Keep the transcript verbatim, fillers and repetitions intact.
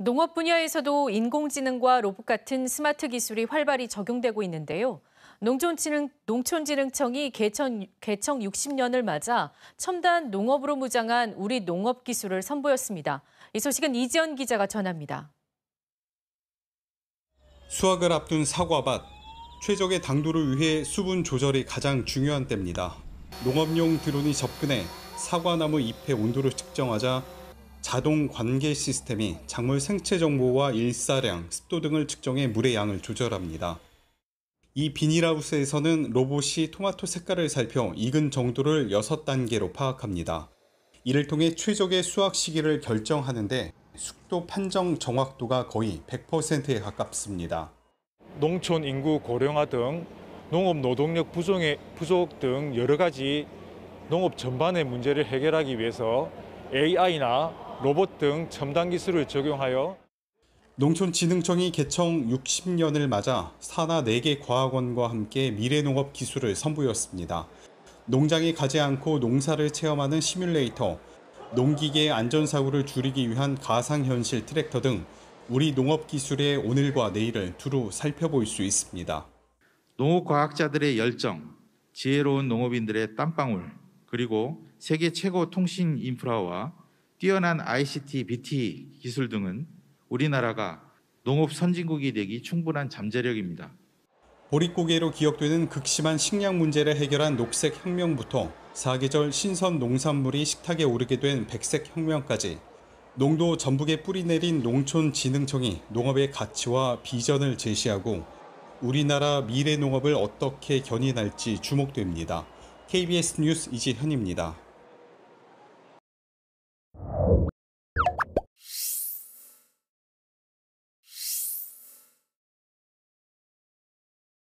농업 분야에서도 인공지능과 로봇 같은 스마트 기술이 활발히 적용되고 있는데요. 농촌진흥, 농촌진흥청이 개청, 개청 육십 년을 맞아 첨단 농업으로 무장한 우리 농업 기술을 선보였습니다. 이 소식은 이지연 기자가 전합니다. 수확을 앞둔 사과밭, 최적의 당도를 위해 수분 조절이 가장 중요한 때입니다. 농업용 드론이 접근해 사과나무 잎의 온도를 측정하자 자동 관계 시스템이 작물 생체 정보와 일사량, 습도 등을 측정해 물의 양을 조절합니다. 이 비닐하우스에서는 로봇이 토마토 색깔을 살펴 익은 정도를 여섯 단계로 파악합니다. 이를 통해 최적의 수확 시기를 결정하는데 숙도 판정 정확도가 거의 백 퍼센트에 가깝습니다. 농촌 인구 고령화 등 농업 노동력 부족의, 부족 등 여러 가지 농업 전반의 문제를 해결하기 위해서 에이아이나 로봇 등 첨단 기술을 적용하여 농촌진흥청이 개청 육십 년을 맞아 산하 네 개 과학원과 함께 미래농업 기술을 선보였습니다. 농장에 가지 않고 농사를 체험하는 시뮬레이터, 농기계의 안전사고를 줄이기 위한 가상현실 트랙터 등 우리 농업 기술의 오늘과 내일을 두루 살펴볼 수 있습니다. 농업과학자들의 열정, 지혜로운 농업인들의 땀방울, 그리고 세계 최고 통신 인프라와 뛰어난 아이씨티, 비티 기술 등은 우리나라가 농업 선진국이 되기 충분한 잠재력입니다. 보릿고개로 기억되는 극심한 식량 문제를 해결한 녹색 혁명부터 사계절 신선 농산물이 식탁에 오르게 된 백색 혁명까지 농도 전북에 뿌리 내린 농촌진흥청이 농업의 가치와 비전을 제시하고 우리나라 미래 농업을 어떻게 견인할지 주목됩니다. 케이비에스 뉴스 이지현입니다.